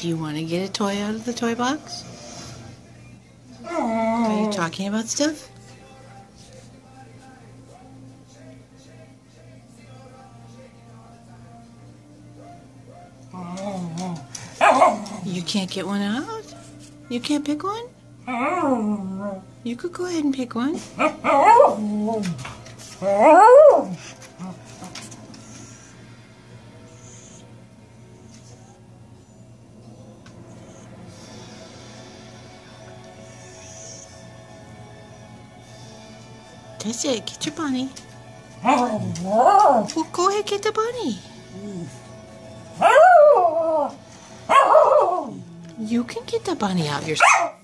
Do you want to get a toy out of the toy box? Are you talking about stuff? You can't get one out? You can't pick one? You could go ahead and pick one. That's it. Get your bunny. Well, go ahead, get the bunny. You can get the bunny out yourself.